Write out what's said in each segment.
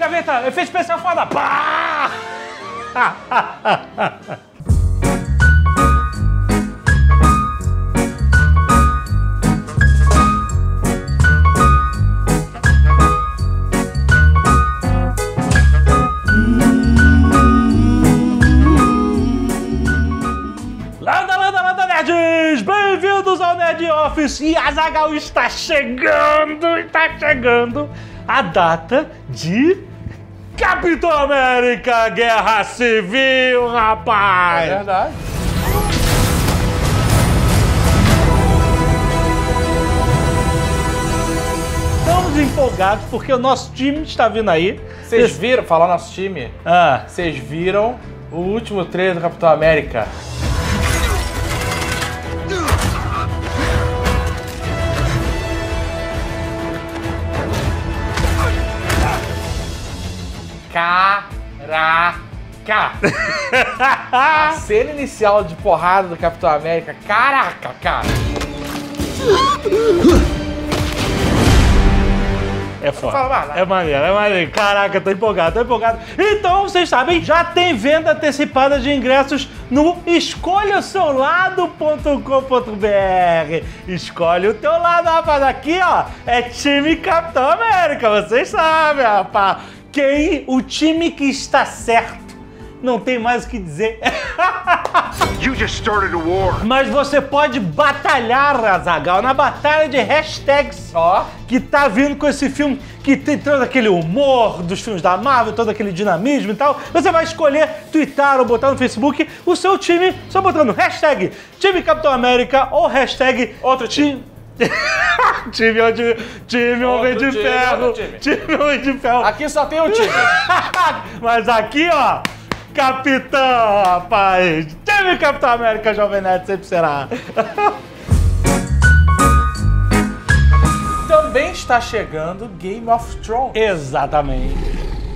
gaveta, efeito especial foda. Pá! Landa, nerds! Bem-vindos ao Nerd Office! E Azaghal está chegando a data de Capitão América Guerra Civil, rapaz! É verdade. Estamos empolgados porque o nosso time está vindo aí. Vocês viram, falar nosso time? Vocês viram o último trailer do Capitão América? Caraca! A cena inicial de porrada do Capitão América, caraca, cara! É foda. É maneiro. Caraca, tô empolgado. Então, vocês sabem, já tem venda antecipada de ingressos no escolhaoseulado.com.br. Escolhe o teu lado, rapaz. Aqui, ó, é time Capitão América, vocês sabem, rapaz. O time que está certo. Não tem mais o que dizer. You just started a war. Mas você pode batalhar, Azaghal, na batalha de hashtags que tá vindo com esse filme, que tem todo aquele humor dos filmes da Marvel, todo aquele dinamismo e tal. Você vai escolher twittar ou botar no Facebook o seu time, só botando hashtag time Capitão América ou hashtag outro time. Time Homem de Ferro. Time Homem de Ferro. Aqui só tem um time. Mas aqui, ó, Capitão, rapaz. Time Capitão América, Jovem Nerd, sempre será. Também está chegando Game of Thrones. Exatamente.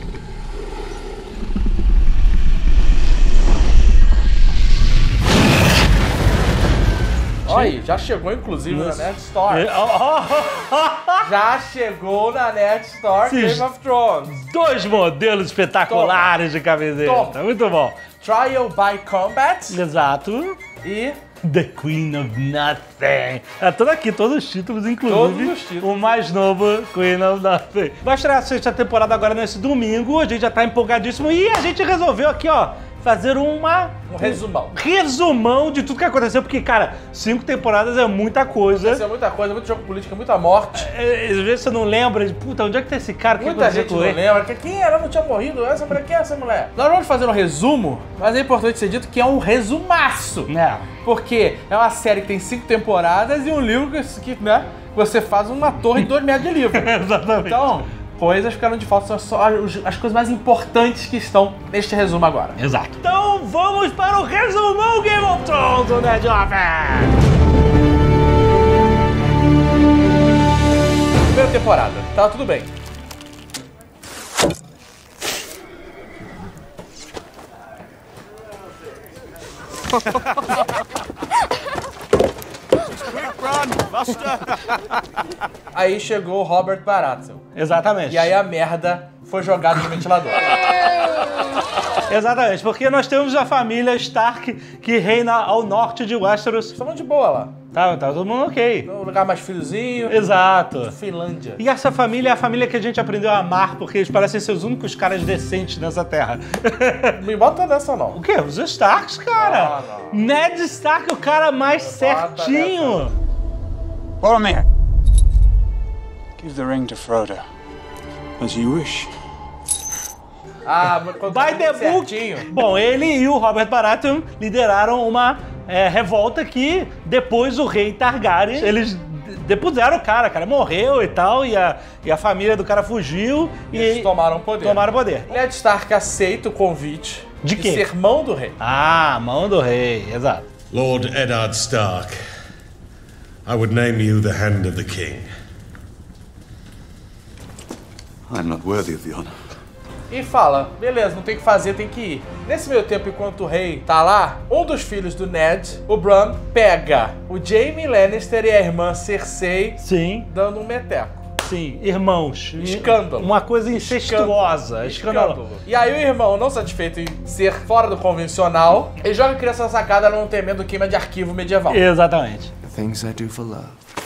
Olha aí, já chegou inclusive na Nerd Store. Já chegou na Nerd Store Game of Thrones. 2 modelos espetaculares de camiseta. Muito bom. Trial by Combat. Exato. E The Queen of Nothing. É tudo aqui, todos os títulos, inclusive o mais novo, Queen of Nothing. Vai estrear a 6ª temporada agora nesse domingo, a gente já tá empolgadíssimo e a gente resolveu aqui, ó, fazer um resumão de tudo que aconteceu, porque, cara, 5 temporadas é muita coisa. Aconteceu muita coisa, muito jogo político, muita morte. Às vezes você não lembra de, puta, onde é que tá esse cara? Muita gente não lembra. Quem era? Não tinha morrido? Essa mulher, quem é essa mulher? Nós vamos fazer um resumo, mas é importante ser dito que é um resumaço. Porque é uma série que tem 5 temporadas e um livro que né, você faz uma torre de 2 metros de livro. Exatamente. Então, coisas ficaram de falta, são só as coisas mais importantes que estão neste resumo agora. Exato. Então vamos para o resumão Game of Thrones do Nerd Office. Primeira temporada, tava tudo bem. Aí chegou o Robert Baratheon. Exatamente. E aí a merda foi jogada no ventilador. Exatamente, porque nós temos a família Stark que reina ao norte de Westeros. Estamos de boa lá. Tá todo mundo ok. Um lugar mais friozinho. Exato. Finlândia. E essa família é a família que a gente aprendeu a amar, porque eles parecem ser os únicos caras decentes nessa terra. Não me bota nessa, não. O quê? Os Starks, cara. Não. Ned Stark é o cara mais certinho. Boromir, give the ring to Frodo. As you wish. By the book. Bom, ele e o Robert Baratheon lideraram uma revolta que depois o rei Targaryen, eles depuseram o cara morreu e tal, e a família do cara fugiu e eles tomaram poder. Ned Stark aceita o convite de ser mão do rei. Mão do rei, exato. Lord Eddard Stark, I would name you the Hand of the King. I'm not worthy of the honor. E fala, beleza, não tem o que fazer, tem que ir. Nesse meio tempo, enquanto o rei tá lá, um dos filhos do Ned, o Bran, pega o Jaime Lannister e a irmã Cersei, sim, dando um meteco. Sim, irmãos. Escândalo. Uma coisa incestuosa. Escândalo. E aí o irmão, não satisfeito em ser fora do convencional, ele joga a criança na sacada não temendo queima de arquivo medieval. Exatamente. The things I do for love.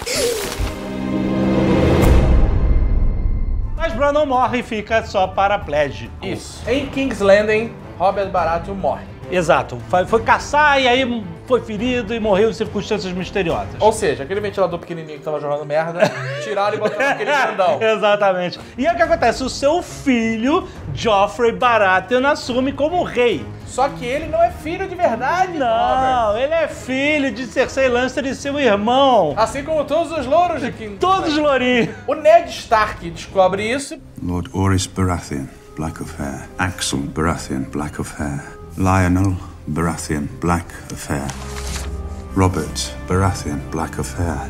Mas Brannon morre e fica só paraplégico. Isso. Em King's Landing, Robert Baratheon morre. Exato. Foi caçar e aí foi ferido e morreu em circunstâncias misteriosas. Ou seja, aquele ventilador pequenininho que tava jogando merda, tiraram e botaram aquele grandão. Exatamente. E aí o que acontece? O seu filho, Joffrey Baratheon, assume como rei. Só que ele não é filho de verdade, Não, Robert. ele é filho de Cersei Lannister e seu irmão. Assim como todos os louros de King's Todos Landing. lourinhos. O Ned Stark descobre isso. Lord Oris Baratheon, black of hair. Axel Baratheon, black of hair. Lionel Baratheon, black of hair. Robert Baratheon, black of hair.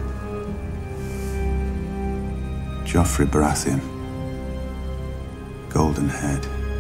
Joffrey Baratheon, golden head.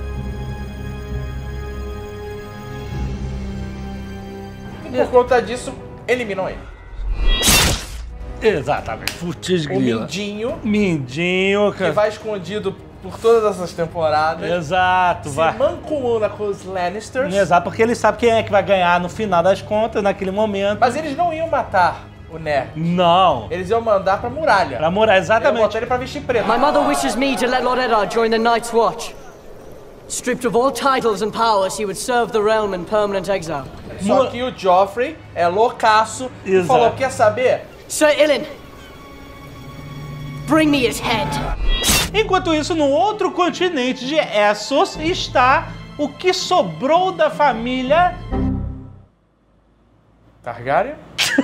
E por conta disso, eliminam ele. Exatamente. Putz, O grila. Mindinho, Cara. que vai escondido por todas essas temporadas. Exato, Se vai. mancomuna com os Lannisters. Exato, porque ele sabe quem é que vai ganhar no final das contas, naquele momento. Mas eles não iam matar o Ned. Não. Eles iam mandar pra muralha. Pra morar, Iam exatamente. botar ele pra vestir preto. My mother wishes me to let Lord Eddard join the Night's Watch. Stripped of all titles and powers, he would serve the realm in permanent exile. Só que o Joffrey é loucaço e Exato. falou, quer saber? Sir Ilyn, bring me his head. Enquanto isso, no outro continente de Essos está o que sobrou da família Targaryen?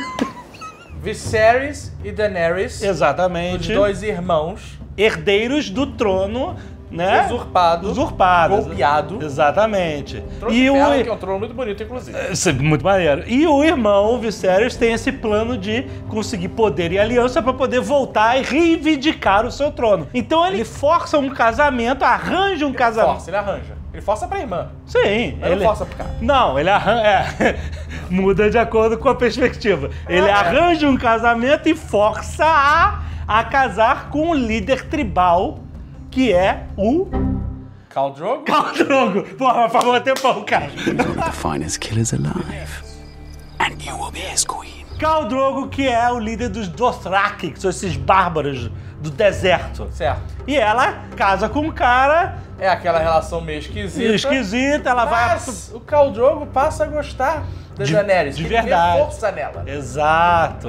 Viserys e Daenerys. Os exatamente dois irmãos. herdeiros do trono, né? Usurpado. Golpeado. Exatamente. Trono E de o ferro, que é um trono muito bonito, inclusive. Isso é muito maneiro. E o irmão, o Viserys, tem esse plano de conseguir poder e aliança pra poder voltar e reivindicar o seu trono. Então ele força um casamento, arranja um casamento. Ele arranja. Ele força pra irmã. Sim. Mas não força pro cara. Não, ele arranja... muda de acordo com a perspectiva. Ele arranja um casamento e força a casar com o líder tribal, que é o... Khal Drogo? Khal Drogo. Porra, por favor, tempão, cara. The finest killers alive. And you will be his queen. Khal Drogo, que é o líder dos Dothraki, que são esses bárbaros do deserto. Certo. E ela casa com um cara É aquela relação meio esquisita. esquisita, ela Mas o Khal Drogo passa a gostar da Daenerys. de Ele vê verdade. força nela. Exato.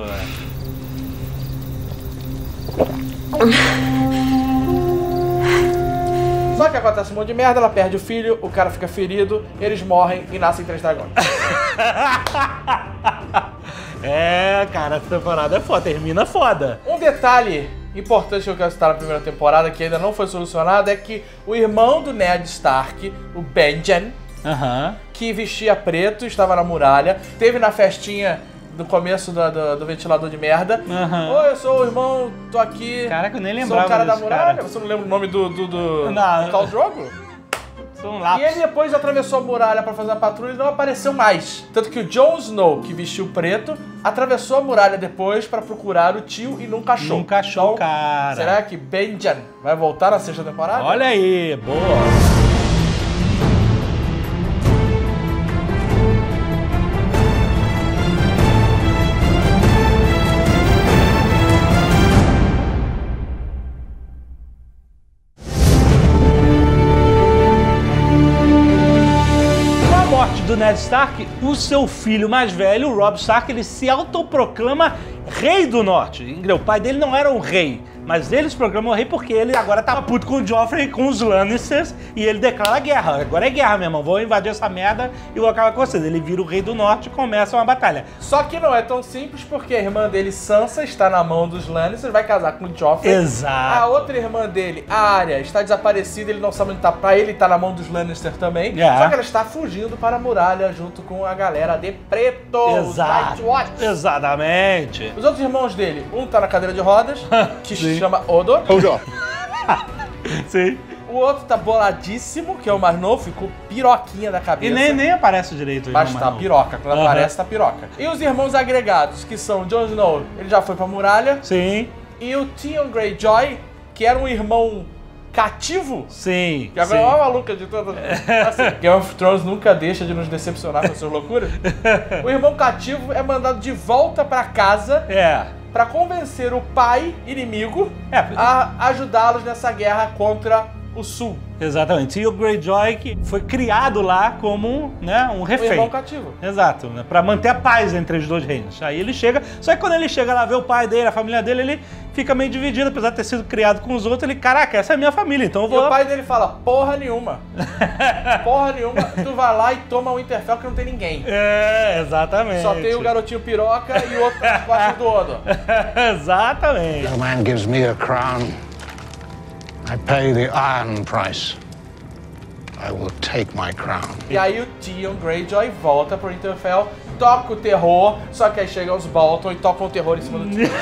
Só que acontece um monte de merda, ela perde o filho, o cara fica ferido, eles morrem e nascem 3 dragões. É, cara, essa temporada é foda, termina foda. Um detalhe importante que eu quero citar na primeira temporada, que ainda não foi solucionado, é que o irmão do Ned Stark, o Benjen, Aham. que vestia preto, estava na muralha, teve na festinha do começo do ventilador de merda. Aham. Oi, eu sou o irmão, tô aqui. Caraca, eu nem Sou lembrava o cara da desse muralha. cara. Você não lembra o nome do Não. Khal Drogo? São E lápis. ele depois atravessou a muralha pra fazer a patrulha e não apareceu mais. Tanto que o Jon Snow, que vestiu preto, atravessou a muralha depois pra procurar o tio e nunca achou. Nunca achou, Então, cara. será que Benjen vai voltar na 6ª temporada? Olha aí, boa. Com a morte do Ned Stark, o seu filho mais velho, o Robb Stark, ele se autoproclama rei do norte. O pai dele não era um rei, mas ele se proclamou rei porque ele agora tá puto com o Joffrey e com os Lannisters e ele declara guerra. Agora é guerra, meu irmão. Vou invadir essa merda e vou acabar com vocês. Ele vira o rei do norte e começa uma batalha. Só que não é tão simples porque a irmã dele, Sansa, está na mão dos Lannisters, vai casar com o Joffrey. Exato. A outra irmã dele, a Arya, está desaparecida, ele não sabe onde tá. Pra ele tá na mão dos Lannister também. É. Só que ela está fugindo para a muralha junto com a galera de preto. os Exato. Night Watch. Exatamente. Os outros irmãos dele, um tá na cadeira de rodas, que se chama Hodor. Sim. O outro tá boladíssimo, que é o mais novo, ficou piroquinha da E cabeça. nem aparece direito. o Mas irmão tá mais novo. piroca, quando Aham. aparece tá piroca. E os irmãos agregados, que são Jon Snow, ele já foi pra muralha. Sim. E o Theon Greyjoy, que era um irmão cativo. Sim. Que agora é uma maluca de todas. Assim, Game of Thrones nunca deixa de nos decepcionar com suas loucuras. O irmão cativo é mandado de volta pra casa. Pra convencer o pai inimigo a ajudá-los nessa guerra contra o Sul. Exatamente. E o Greyjoy que foi criado lá como, né, um refém. Um irmão cativo. Exato, né, pra manter a paz entre os dois reinos. Aí ele chega, só que quando ele chega lá ver o pai dele, a família dele, ele fica meio dividido, apesar de ter sido criado com os outros, ele, caraca, essa é a minha família, então eu vou... E o pai dele fala, porra nenhuma. Porra nenhuma, tu vai lá e toma o Winterfell que não tem ninguém. Exatamente. Só tem o garotinho piroca e o outro nas costas do Odo. Exatamente. No man gives me a crown. I pay the iron price. I will take my crown. E aí o Theon Greyjoy volta pro Winterfell, toca o terror, só que aí chega os Bolton e tocam o terror em cima do Theon.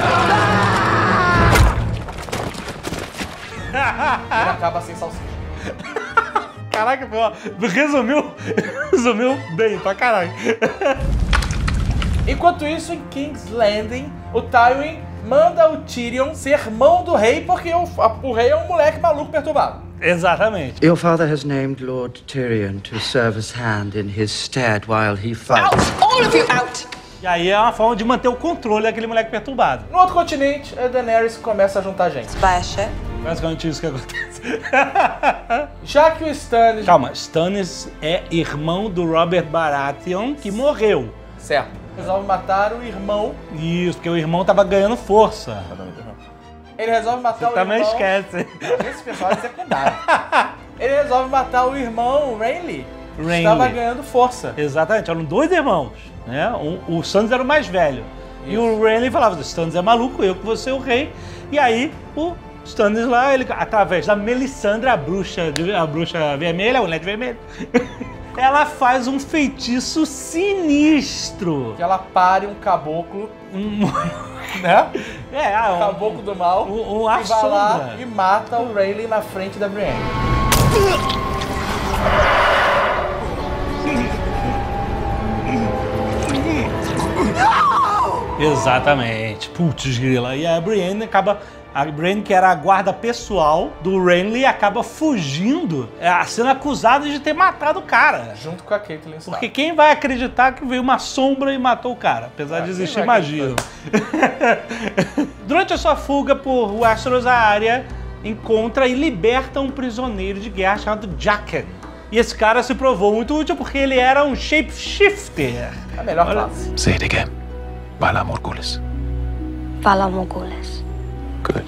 Ele acaba sem salsicha. Caraca, resumiu bem pra caralho. Enquanto isso, em King's Landing, o Tywin manda o Tyrion ser irmão do rei, porque o rei é um moleque maluco perturbado. Exatamente. Your father has named Lord Tyrion to serve as hand in his stead while he fights. Out! All of you out! E aí é uma forma de manter o controle daquele moleque perturbado. No outro continente, a Daenerys começa a juntar gente. Baixa. Basicamente isso que acontece. Já que o Stannis... Calma, Stannis é irmão do Robert Baratheon, que morreu. Certo. Resolve matar o irmão. Isso, porque o irmão tava ganhando força. Ele resolve matar Você o irmão... também esquece. Esse personagem é secundário. Ele resolve matar o irmão, Renly. Renly. Estava ganhando força. Exatamente, eram dois irmãos, né? O Stannis era o mais velho. Isso. E o Renly falava, o Stannis é maluco, eu que vou ser o rei. E aí, o Stannis lá, ele, através da Melisandre, a bruxa vermelha, o LED vermelho, ela faz um feitiço sinistro. Que ela pare um caboclo, né? Um caboclo do mal, que vai lá e mata o Renly na frente da Brienne. Exatamente. Putz, grila. E a Brienne, que era a guarda pessoal do Renly, acaba fugindo, sendo acusada de ter matado o cara. Junto com a Catelyn Stark. Porque quem vai acreditar que veio uma sombra e matou o cara? Apesar de existir magia. Durante a sua fuga por Westeros, a Arya encontra e liberta um prisioneiro de guerra chamado Jaqen. E esse cara se provou muito útil porque ele era um shapeshifter. A melhor classe. Say it again. Valar Morghulis. Valar Morghulis. Good.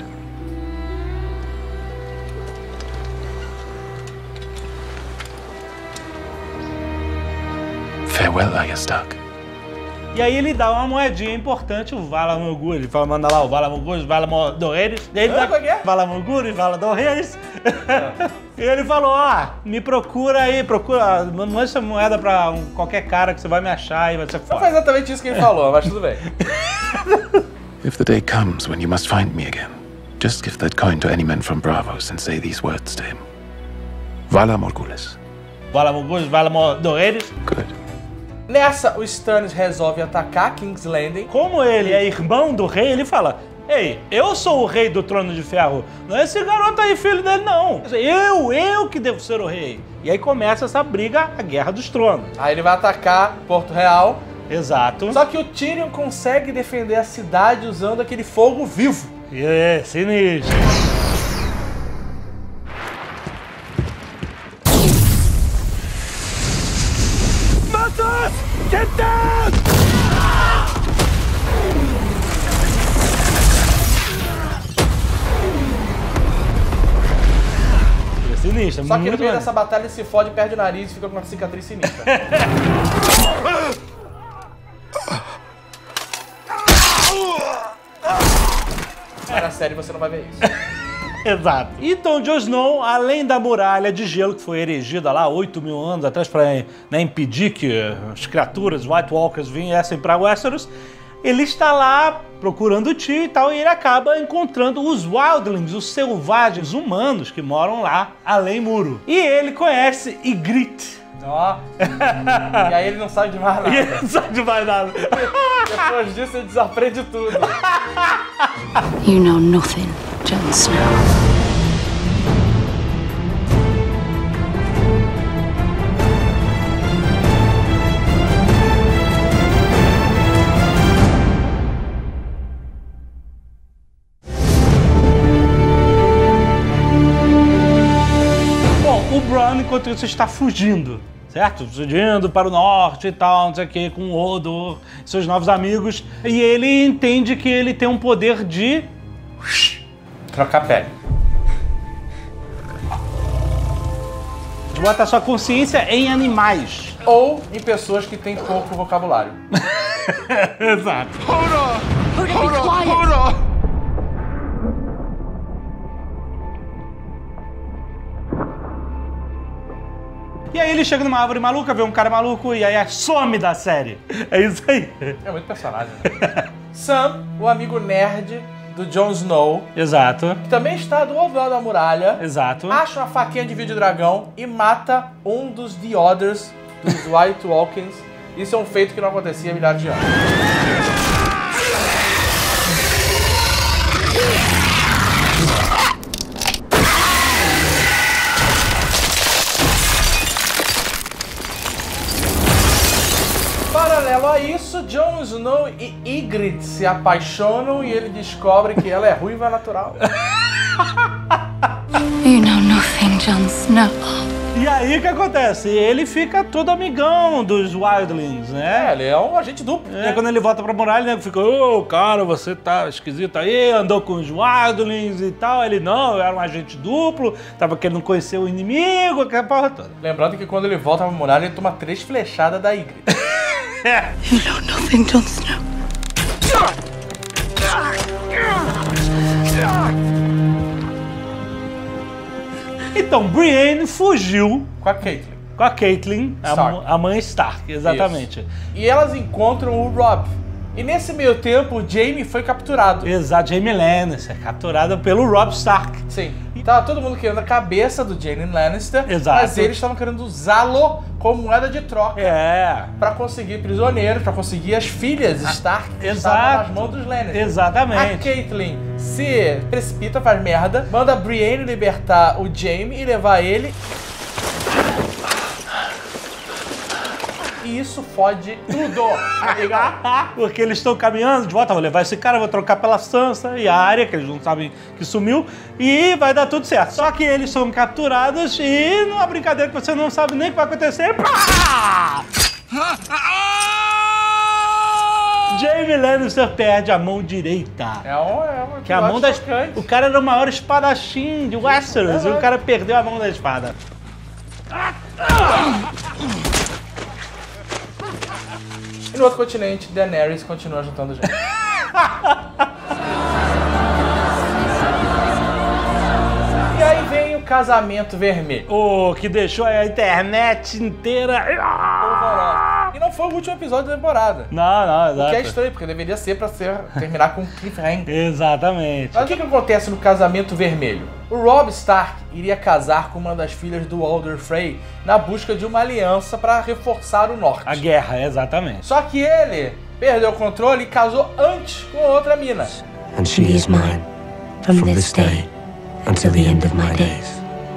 Farewell, Arya Stark. E aí ele dá uma moedinha importante, o Valar Morghulis. Ele fala, manda lá o Valar Morghulis, Valar Dohaeris. E ele dá Valar Morghulis, Valar Dohaeris. E ele falou, me procura aí, manda essa moeda pra qualquer cara que você vai me achar e vai ser foda. Não foi exatamente isso que ele falou, mas tudo bem. If the day comes when you must find me again, just give that coin to any man from Braavos and say these words to him. Valar Morghulis. Valar Morghulis, Valar Dohaeris. Good. Nessa, o Stannis resolve atacar King's Landing. Como ele é irmão do rei, ele fala, ei, eu sou o rei do Trono de Ferro, não é esse garoto aí, filho dele, não. Eu que devo ser o rei. E aí começa essa briga, a Guerra dos Tronos. Aí ele vai atacar Porto Real. Exato. Só que o Tyrion consegue defender a cidade usando aquele fogo vivo. Sinistro. Get down! É sinistro, só que no meio dessa batalha ele se fode, perde o nariz e fica com uma cicatriz sinistra. Na série você não vai ver isso. Exato. Então, Jon Snow, além da muralha de gelo que foi erigida lá 8.000 anos atrás para impedir que as criaturas White Walkers viessem para Westeros, ele está lá procurando o tio e tal, e ele acaba encontrando os Wildlings, os selvagens humanos que moram lá além muro. E ele conhece Ygritte. Ó. E aí ele não sabe de mais nada. E ele não sabe de mais nada. Depois disso ele desaprende tudo. You know nothing. Jon Snow. O Bran, enquanto isso, está fugindo, certo? Fugindo para o norte e tal, não sei o que, com o Hodor, seus novos amigos. E ele entende que ele tem um poder de... trocar pele. De botar sua consciência em animais. Ou em pessoas que têm pouco vocabulário. Exato. Hold on. E aí ele chega numa árvore maluca, vê um cara maluco e aí some da série. É isso aí. É muito personagem. Sam, o amigo nerd do Jon Snow. Exato. Que também está do outro lado da muralha. Exato. Acha uma faquinha de vídeo dragão e mata um dos The Others, dos White Walkers. Isso é um feito que não acontecia há milhares de anos. Paralelo a isso, Jon Snow e Ygritte se apaixonam e ele descobre que ela é ruiva natural. You know nothing, Jon Snow. E aí o que acontece? Ele fica todo amigão dos Wildlings, né? É, ele é um agente duplo. E aí, quando ele volta pra muralha, né, fica, ô, cara, você tá esquisito aí, andou com os Wildlings e tal. Ele, não, eu era um agente duplo, tava querendo conhecer o inimigo, aquela porra toda. Lembrando que quando ele volta pra muralha, ele toma 3 flechadas da Ygritte. You know nothing, Jon Snow. Então, Brienne fugiu com a Catelyn. Com a Catelyn, a mãe Stark, exatamente. Isso. E elas encontram o Robb. E nesse meio tempo, o Jaime foi capturado. Exato, Jaime Lannister, capturado pelo Robb Stark. Sim. Tava todo mundo querendo a cabeça do Jaime Lannister. Exato. Mas eles estavam querendo usá-lo como moeda de troca. É. Pra conseguir prisioneiros, pra conseguir as filhas Stark que estavam nas mãos dos Lannister. Exatamente. A Catelyn se precipita, faz merda, manda a Brienne libertar o Jaime e levar ele. E isso fode tudo, amiga. Porque eles estão caminhando de volta, vou levar esse cara, vou trocar pela Sansa e a Arya, que eles não sabem que sumiu, e vai dar tudo certo. Só que eles são capturados e numa brincadeira que você não sabe nem o que vai acontecer. Pá! Jaime Lannister perde a mão direita. É uma que é a mão da espada. O cara era o maior espadachim de Westeros e o cara perdeu a mão da espada. E no outro continente, Daenerys continua juntando gente. E aí vem o casamento vermelho. Que deixou a internet inteira. E não foi o último episódio da temporada. Não, exato. O que é estranho, porque deveria ser pra terminar com um cliffhanger. Exatamente. Mas o que acontece no casamento vermelho? O Robb Stark iria casar com uma das filhas do Walder Frey na busca de uma aliança para reforçar o norte. A guerra, exatamente. Só que ele perdeu o controle e casou antes com outra mina. And she is mine from this day until the end of my days.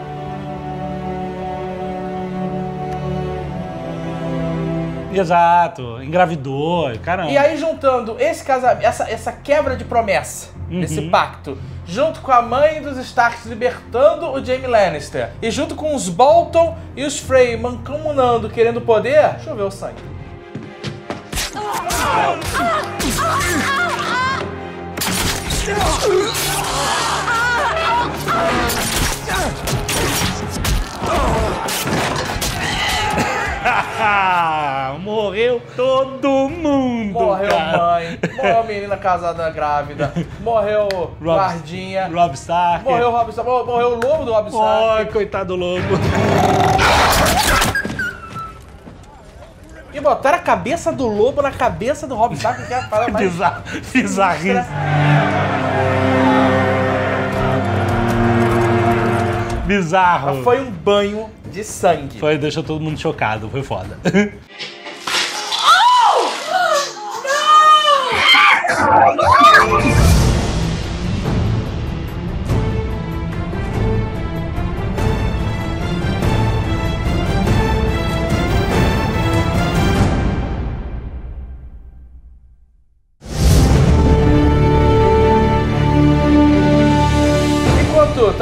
Exato, engravidou, caramba. E aí juntando esse casamento, essa quebra de promessa, esse pacto, junto com a mãe dos Starks libertando o Jaime Lannister, e junto com os Bolton e os Frey mancomunando, querendo poder, choveu sangue. Morreu todo mundo. Morreu cara. Mãe, morreu a menina casada grávida, morreu guardinha, Robb Stark. morreu Robb Stark, morreu o lobo do Robb Stark. Coitado do lobo. E botaram a cabeça do lobo na cabeça do Robb Stark, que é a parada mais bizarrice. Bizarro. Mas foi um banho de sangue. Foi, deixou todo mundo chocado, foi foda.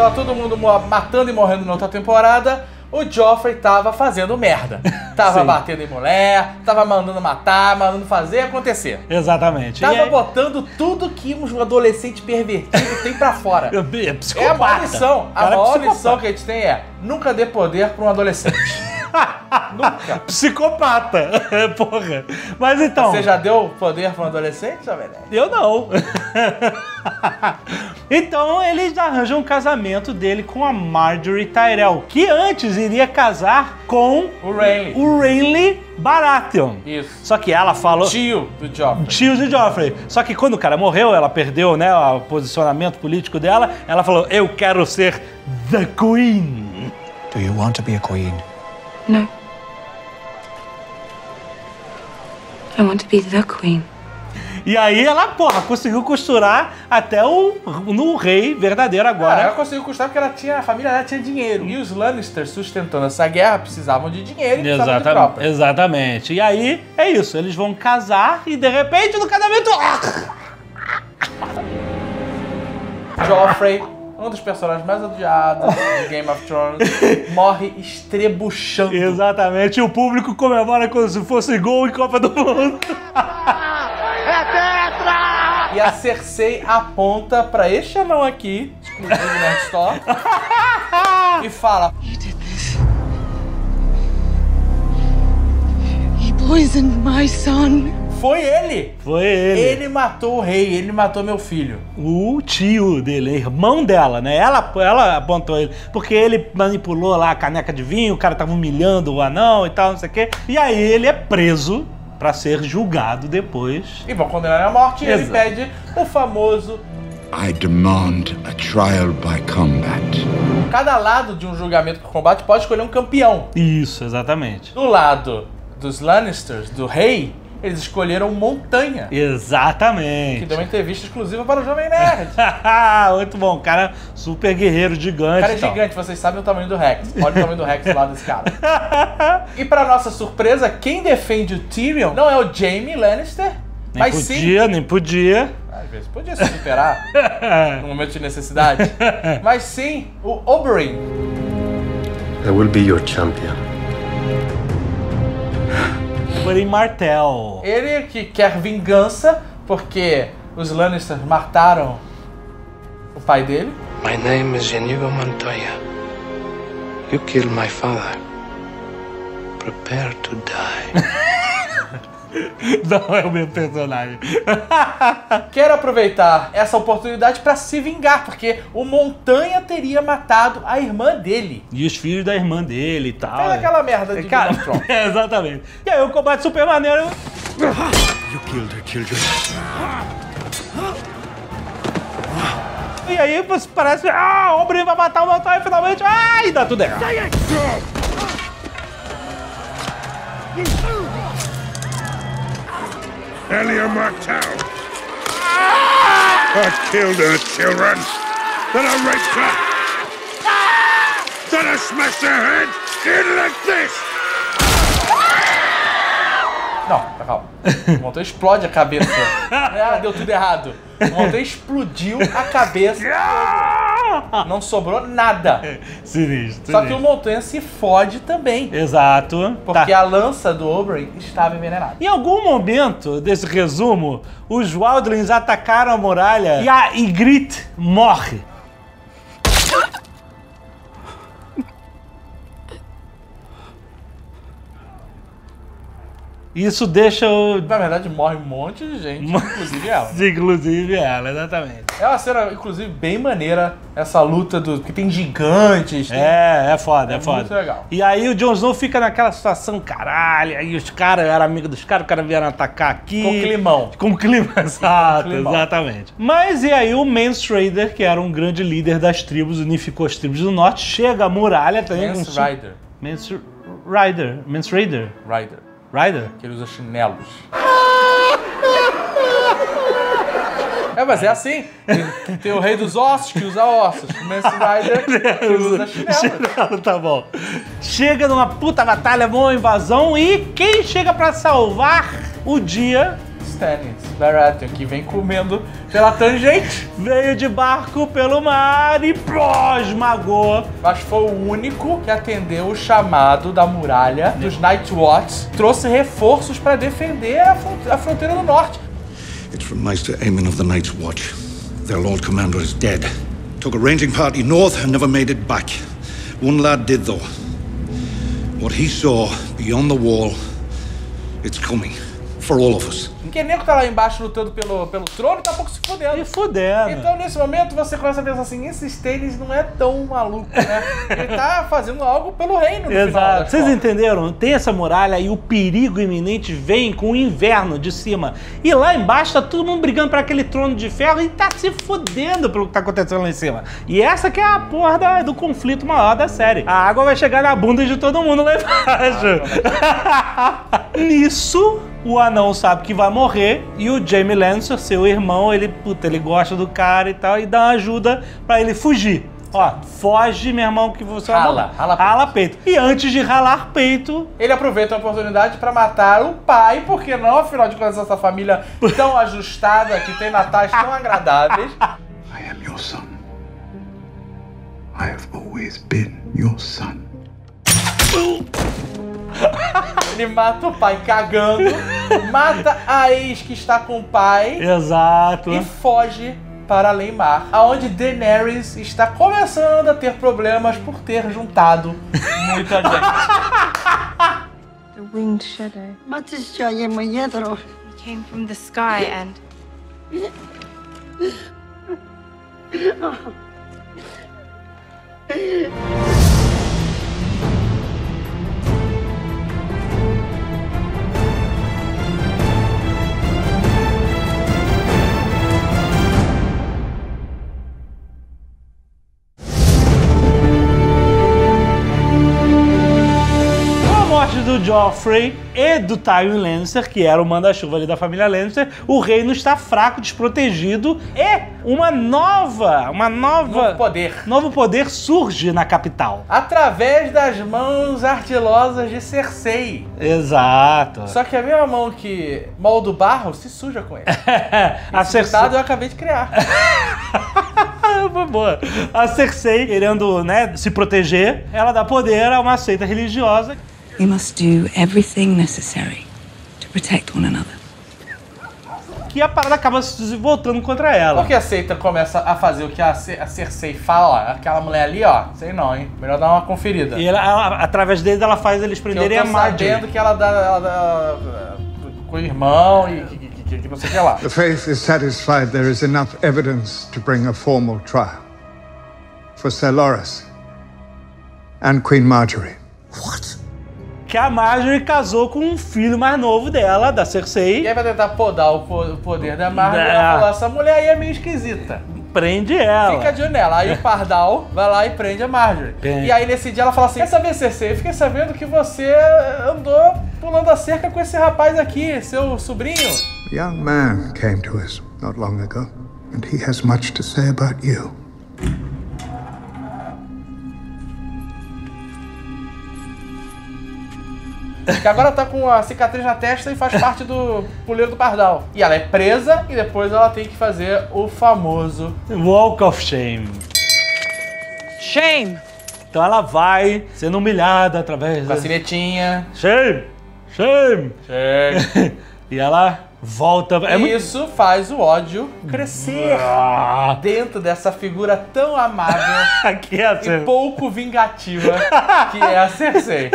tava todo mundo matando e morrendo na outra temporada, o Joffrey tava fazendo merda. Tava batendo em mulher, tava mandando matar, mandando fazer acontecer. Exatamente. Tava botando tudo que um adolescente pervertido tem pra fora. É a maior lição. A maior lição que a gente tem é: nunca dê poder pra um adolescente. Nunca. Psicopata. Porra. Mas então... Você já deu poder pra um adolescente, Jovem Nerd? Eu não. Então eles arranjam um casamento dele com a Marjorie Tyrell, que antes iria casar com o Renly Baratheon. Isso. Só que ela falou... Tio do Joffrey. Tio do Joffrey. Só que quando o cara morreu, ela perdeu, né, o posicionamento político dela. Ela falou, eu quero ser The Queen. Do you want to be a queen? No. I want to be the Queen. E aí ela, porra, conseguiu costurar até no rei verdadeiro agora. Ela conseguiu costurar porque a família dela tinha dinheiro. E os Lannisters, sustentando essa guerra, precisavam de dinheiro e precisavam de tropas. Exatamente. E aí, é isso. Eles vão casar e, de repente, no casamento... Joffrey, um dos personagens mais odiados de Game of Thrones, morre estrebuchando. Exatamente. E o público comemora como se fosse gol em Copa do Mundo. É tetra! E a Cersei aponta pra este anão aqui, exclusivo Nerd Store, e fala: You did this. He poisoned my son. Foi ele! Foi ele. Ele matou o rei, ele matou meu filho. O tio dele, irmão dela, né? Ela apontou ele, porque ele manipulou lá a caneca de vinho, o cara tava humilhando o anão e tal, não sei o quê. E aí ele é preso pra ser julgado depois. E vão condenar à morte e ele pede o famoso... I demand a trial by combat. Cada lado de um julgamento por combate pode escolher um campeão. Isso, exatamente. Do lado dos Lannisters, do rei, eles escolheram Montanha. Exatamente. Que deu uma entrevista exclusiva para o Jovem Nerd. Muito bom, cara, super guerreiro, gigante. O cara é gigante, vocês sabem o tamanho do Rex. Olha o tamanho do Rex do lado desse cara. E para nossa surpresa, quem defende o Tyrion não é o Jaime Lannister, mas sim... Nem podia. Às vezes podia se superar no momento de necessidade. Mas sim, o Oberyn. I will be your champion. Oberyn Martell. Ele que quer vingança porque os Lannisters mataram o pai dele. My name is Inigo Montoya. You killed my father. Prepare to die. Não é o meu personagem. Quero aproveitar essa oportunidade para se vingar, porque o Montanha teria matado a irmã dele. E os filhos da irmã dele e tal. Fez aquela merda de Game of Thrones. Exatamente. E aí o combate super maneiro. You killed her children. E aí parece que o Oberyn vai matar o Montanha finalmente. E dá tudo errado. Elia Martell. I killed her children. Then I raped her. Then I smashed her head in like this. Não, calma. O Montanha explode a cabeça. Deu tudo errado. O Montanha explodiu a cabeça. Não sobrou nada. Sinistro. Só que o Montanha se fode também. Exato. Porque a lança do Oberyn estava envenenada. Em algum momento desse resumo, os Wildlings atacaram a muralha e a Ygritte morre. Isso deixa o... Na verdade, morre um monte de gente, inclusive ela. Inclusive ela, exatamente. É uma cena, inclusive, bem maneira, essa luta do... Porque tem gigantes. Tem... É foda, é foda. Muito legal. E aí o Jon Snow fica naquela situação, caralho, aí os caras eram amigos dos caras, os caras vieram atacar aqui. Com climão. Com clima, exato, exatamente. Mas e aí o Mance Rayder, que era um grande líder das tribos, unificou as tribos do norte, chega à muralha também. Mance Rayder. Mance Rayder. Mance Rayder. Ryder? Que ele usa chinelos. Mas é assim. Tem o rei dos ossos que usa ossos. O Mance Rayder que usa chinelos. Tá bom. Chega numa puta batalha, uma invasão e quem chega pra salvar o dia? Stannis Baratheon, que vem comendo pela tangente. Veio de barco pelo mar e esmagou. Mas foi o único que atendeu o chamado da muralha dos Night Watch, trouxe reforços para defender a fronteira do norte. It's from Maester Aemon of the Night's Watch. Their Lord Commander is dead. Took a ranging party north and never made it back. One lad did, though. What he saw beyond the wall, it's coming. For all of us. Porque nego tá lá embaixo lutando pelo trono e tá um pouco se fudendo. E fudendo. Então, nesse momento, você começa a pensar assim, esse Stannis não é tão maluco, né? Ele tá fazendo algo pelo reino, no final. Vocês entenderam? Tem essa muralha e o perigo iminente vem com o inverno de cima. E lá embaixo tá todo mundo brigando pra aquele trono de ferro e tá se fudendo pelo que tá acontecendo lá em cima. E essa que é a porra do conflito maior da série. A água vai chegar na bunda de todo mundo lá embaixo. Nisso, o anão sabe que vai morrer e o Jaime Lannister, seu irmão, ele gosta do cara e tal, e dá uma ajuda pra ele fugir. Ó, foge, meu irmão, que você vai morrer. Rala peito. E antes de ralar peito, ele aproveita a oportunidade pra matar o pai, porque não, afinal de contas, essa família tão ajustada, que tem natais tão agradáveis. I am your son. I have always been your son. Ele mata o pai cagando, mata a ex que está com o pai. Exato. E foge para além mar, aonde Daenerys está começando a ter problemas por ter juntado muita gente. The winged shadow. He came from the sky and... do Joffrey e do Tywin Lannister, que era o manda-chuva ali da família Lannister, o reino está fraco, desprotegido e novo poder surge na capital. Através das mãos artilosas de Cersei. Exato. Só que a mesma mão que molda o barro se suja com ele. A Cersei eu acabei de criar. Foi boa. A Cersei, querendo, se proteger, ela dá poder a uma seita religiosa. We must do everything necessary to protect one another. Que a parada acaba se voltando contra ela. Porque a seita começa a fazer o que a Cersei fala, aquela mulher ali, ó, sei não, hein? Melhor dar uma conferida. E ela através deles, ela faz eles prenderem a Marjorie. Sabendo que ela dá com o irmão e que não sei o que lá. The faith is satisfied there is enough evidence to bring a formal trial for Ser Loras and Queen Marjorie. What? Que a Marjorie casou com um filho mais novo dela, da Cersei. E aí vai tentar podar o poder da Marjorie. Ela falou, essa mulher aí é meio esquisita. Prende ela. Fica de olho nela. Aí o Pardal vai lá e prende a Marjorie. E aí nesse dia ela fala assim, quer saber, Cersei, eu fiquei sabendo que você andou pulando a cerca com esse rapaz aqui, seu sobrinho. A young man came to us not long ago, and he has much to say about you. Que agora tá com a cicatriz na testa e faz parte do puleiro do Pardal. E ela é presa e depois ela tem que fazer o famoso Walk of Shame. Shame! Então ela vai sendo humilhada através com a sinetinha. Shame! Shame! Shame! E ela volta. Isso faz o ódio crescer dentro dessa figura tão amável que é e pouco vingativa que é a Cersei.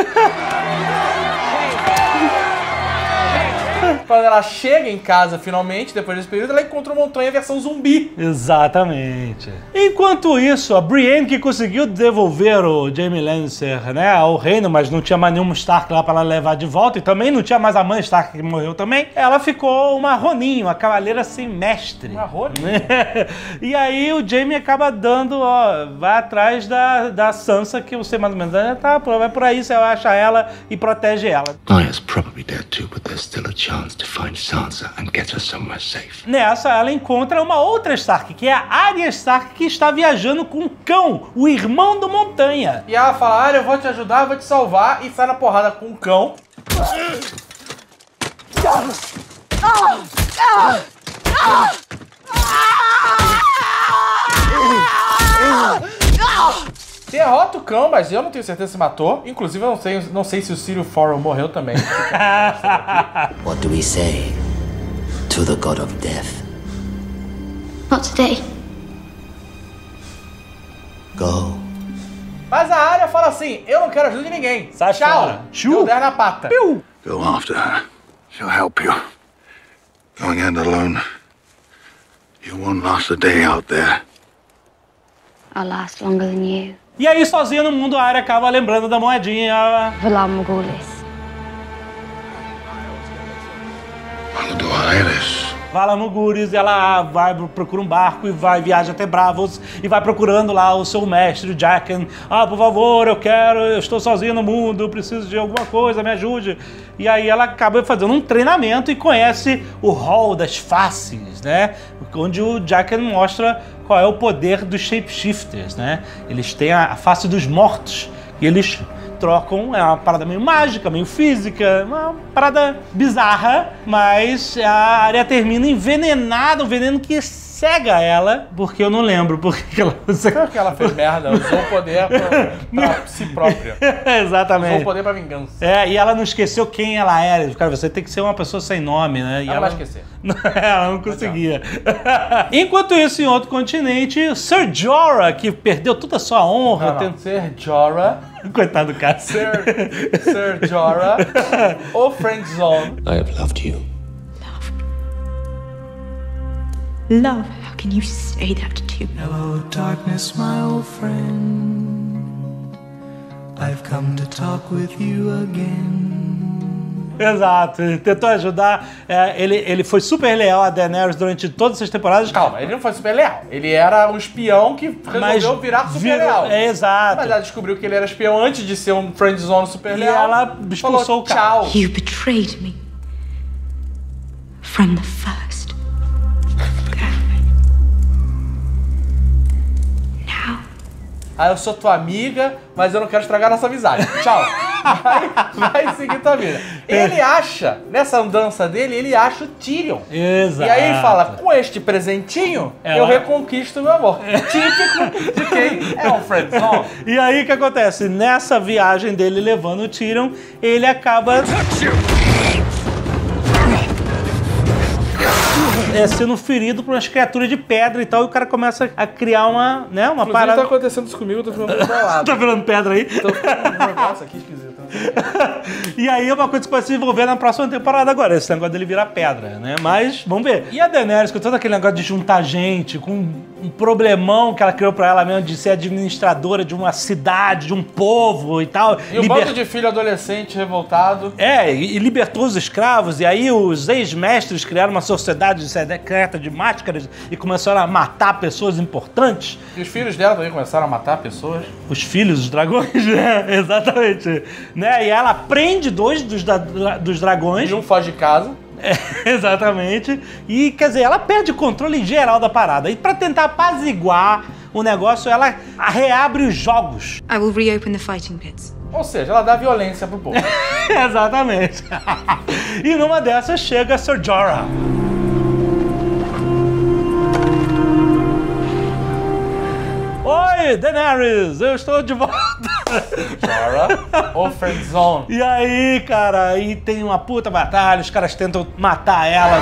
Quando ela chega em casa, finalmente, depois desse período, ela encontra o Montanha versão zumbi. Exatamente. Enquanto isso, a Brienne, que conseguiu devolver o Jaime Lannister, ao reino, mas não tinha mais nenhum Stark lá pra ela levar de volta, e também não tinha mais a mãe Stark que morreu também, ela ficou uma Ronin, uma cavaleira sem mestre. Uma Ronin? E aí o Jaime acaba dando, vai atrás da Sansa, que eu sei mais ou menos, vai por aí, você acha ela e protege ela. Arya's probably dead too, but there's still a chance to find Sansa and get her somewhere safe. Nessa, ela encontra uma outra Stark, que é a Arya Stark, que está viajando com o cão, o irmão do Montanha. E ela fala, Arya, eu vou te ajudar, eu vou te salvar, e sai na porrada com o cão. Derrota o cão, mas eu não tenho certeza se matou. Inclusive, eu não sei se o Círio Forel morreu também. What do we say to the god of death? Not today. Go. Mas a Arya fala assim, eu não quero ajuda de ninguém. Sai Tchau. fora. Deu 10 na pata. Go after her. She'll help you. Going in alone, you won't last a day out there. I'll last longer than you. E aí, sozinha no mundo, a Arya acaba lembrando da moedinha. Valar Morghulis. Vai lá no Guris, ela vai, procura um barco e viaja até Bravos e vai procurando lá o seu mestre, o Jaqen. Por favor, eu estou sozinha no mundo, eu preciso de alguma coisa, me ajude. E aí ela acaba fazendo um treinamento e conhece o Hall das Faces, né? Onde o Jaqen mostra qual é o poder dos Shapeshifters, né? Eles têm a face dos mortos e eles trocam, é uma parada meio mágica, meio física, uma parada bizarra, mas a Arya termina envenenada, um veneno que cega ela, porque eu não lembro porque ela... Porque ela fez merda, usou o poder pra si própria. Exatamente. Usou o poder pra vingança. E ela não esqueceu quem ela era. Cara, você tem que ser uma pessoa sem nome, né? E ela vai esquecer. Ela não conseguia. Enquanto isso, em outro continente, Ser Jorah, que perdeu toda a sua honra... Ser Jorah... Coitado do cara. Ser Jorah, ou Friendzone. I have loved you. Love? How can you say that to me? Hello, darkness, my old friend. I've come to talk with you again. Exato, ele tentou ajudar, ele foi super leal a Daenerys durante todas essas temporadas. Calma, ele não foi super leal, ele era um espião que resolveu virar super leal. Exato. Mas ela descobriu que ele era espião antes de ser um friendzone super leal. E ela expulsou o cara. Tchau. You betrayed me. From the first. Eu sou tua amiga, mas eu não quero estragar nossa amizade. Tchau. Vai seguir tua vida. Ele acha, nessa andança dele, ele acha o Tyrion. Exato. E aí ele fala, com este presentinho, eu reconquisto o meu amor. Típico de quem é um friendzone. E aí o que acontece? Nessa viagem dele levando o Tyrion, ele acaba... sendo ferido por umas criaturas de pedra e tal, e o cara começa a criar uma parada... tá acontecendo isso comigo, eu tô ficando bolado. Tá virando pedra aí? Tô ficando um negócio aqui esquisito. E aí é uma coisa que pode se envolver na próxima temporada agora, esse negócio dele virar pedra, né? Mas, vamos ver. E a Daenerys, com todo aquele negócio de juntar gente, com um problemão que ela criou pra ela mesmo, de ser administradora de uma cidade, de um povo e tal. E um bando de filho adolescente revoltado. E libertou os escravos, e aí os ex-mestres criaram uma sociedade secreta de máscaras e começaram a matar pessoas importantes. E os filhos dela também começaram a matar pessoas. Os filhos dos dragões, né? Exatamente. Né? E ela prende 2 dos dragões. E um foge de casa. Exatamente. E, quer dizer, ela perde o controle geral da parada. E pra tentar apaziguar o negócio, ela reabre os jogos. I will reopen the fighting pits. Ou seja, ela dá violência pro povo. Exatamente. E numa dessas chega Ser Jorah. Oi, Daenerys, eu estou de volta. Jorah ou Friendzone. E aí, cara, aí tem uma puta batalha, os caras tentam matar ela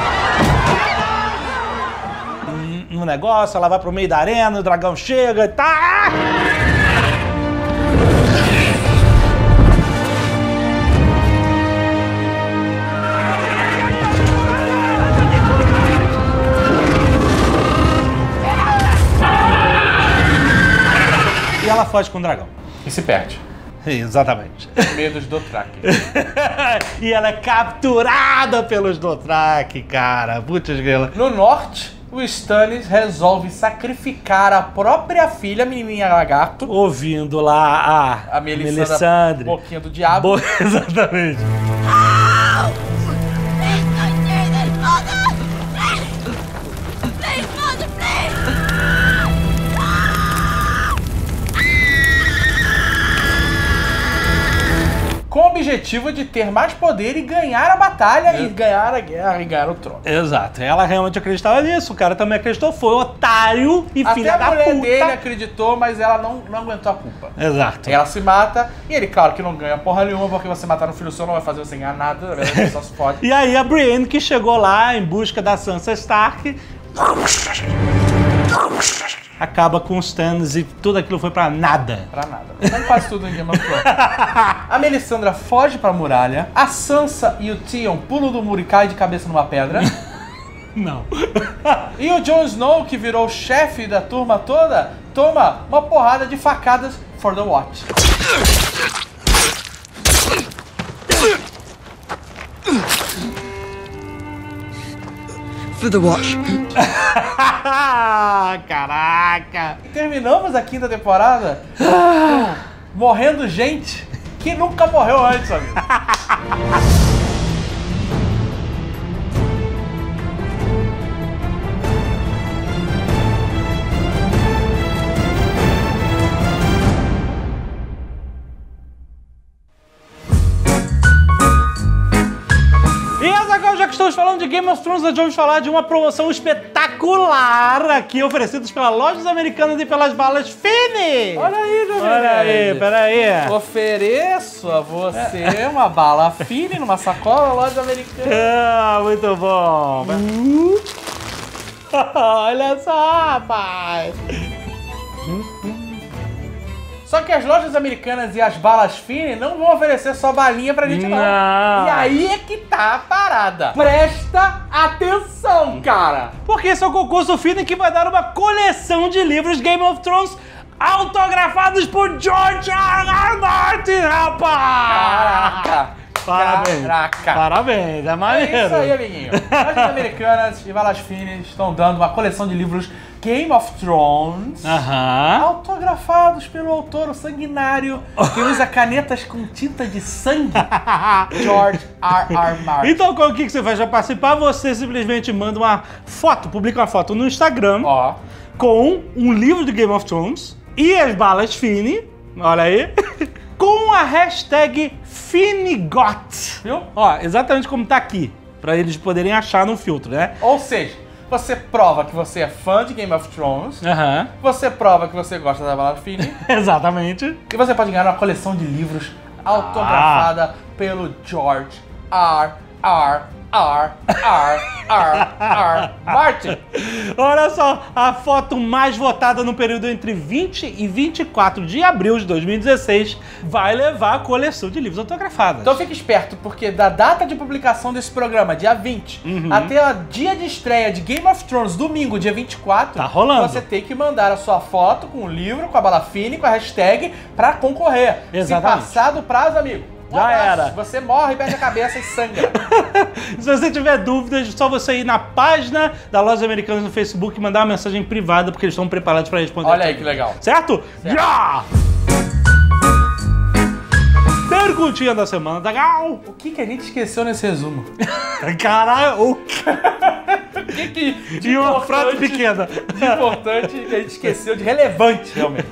no negócio, ela vai pro meio da arena, o dragão chega e tá... E ela foge com o dragão. E se perde. Exatamente. Medos do Dothraki. E ela é capturada pelos Dothraki, cara. Putz, grila. No norte, o Stannis resolve sacrificar a própria filha, a menininha lagarto. Ouvindo lá a Melisandre. Boquinha do diabo. Exatamente. com o objetivo de ter mais poder e ganhar a batalha, e ganhar a guerra, e ganhar o trono. Exato. Ela realmente acreditava nisso, o cara também acreditou, foi otário e filha da puta. Até a mulher dele acreditou, mas ela não aguentou a culpa. Exato. Ela se mata, e ele, claro que não ganha porra nenhuma, porque você matar um filho seu não vai fazer você ganhar nada, na verdade só se fode. E aí a Brienne, que chegou lá em busca da Sansa Stark, acaba com os Stannis e tudo aquilo foi pra nada. Pra nada. Como quase tudo em Game of Thrones. A Melisandre foge pra muralha, a Sansa e o Theon pulam do muro e caem de cabeça numa pedra. Não. E o Jon Snow, que virou o chefe da turma toda, toma uma porrada de facadas for the watch. For the watch. Caraca! E terminamos a 5ª temporada morrendo gente que nunca morreu antes, amigo. Já que estamos falando de Game of Thrones, nós vamos falar de uma promoção espetacular aqui, oferecida pelas lojas americanas e pelas balas Fini. Olha aí, meu amigo. Olha aí, peraí. Ofereço a você uma bala Fini numa sacola, loja americana. Ah, muito bom. Olha só, rapaz. Só que as lojas americanas e as balas Fini não vão oferecer só balinha pra gente, não. E aí é que tá a parada. Presta atenção, cara. Porque esse é o concurso Fini que vai dar uma coleção de livros Game of Thrones autografados por George R.R. Martin, rapaz! Caraca! Parabéns! Caraca! Parabéns, é maneiro! É isso aí, amiguinho. Lojas americanas e balas Fini estão dando uma coleção de livros Game of Thrones, autografados pelo autor, o sanguinário, que usa canetas com tinta de sangue, George R.R. Martin. Então, o que você faz para participar? Você simplesmente manda uma foto, publica uma foto no Instagram com um livro de Game of Thrones e as balas Fini, olha aí, com a hashtag FiniGot. Viu? Ó, exatamente como tá aqui, para eles poderem achar no filtro, né? Ou seja, você prova que você é fã de Game of Thrones. Você prova que você gosta da bala Fini. Exatamente. E você pode ganhar uma coleção de livros autografada pelo George R.R. Martin. Olha só, a foto mais votada no período entre 20 e 24 de abril de 2016 vai levar a coleção de livros autografados. Então fique esperto, porque da data de publicação desse programa, dia 20, até o dia de estreia de Game of Thrones, domingo, dia 24, tá rolando. Você tem que mandar a sua foto com o livro, com a bala Fini, com a hashtag, pra concorrer. Exatamente. Se passar do prazo, amigo, já era. Você morre, perde a cabeça e sangra. Se você tiver dúvidas, é só você ir na página da Lojas Americanas no Facebook e mandar uma mensagem privada, porque eles estão preparados para responder. Olha aí que legal. Certo? Já! Perguntinha da semana, legal? O que a gente esqueceu nesse resumo? Caralho! O que de uma frase pequena. De importante que a gente esqueceu, de relevante, realmente.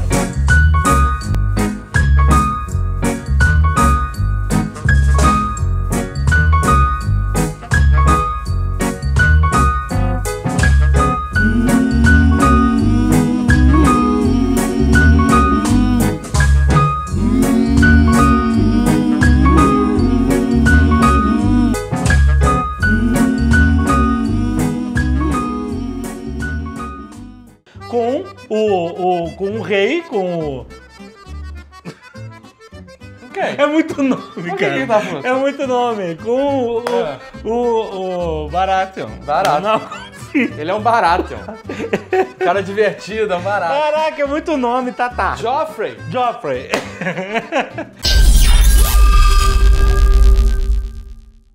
Com o rei, com o... É muito nome, cara. Tá é muito nome. Com o Baratheon. Baratheon. Ele é um Baratheon. Cara divertido, é um Baratheon. Caraca, é muito nome, Joffrey.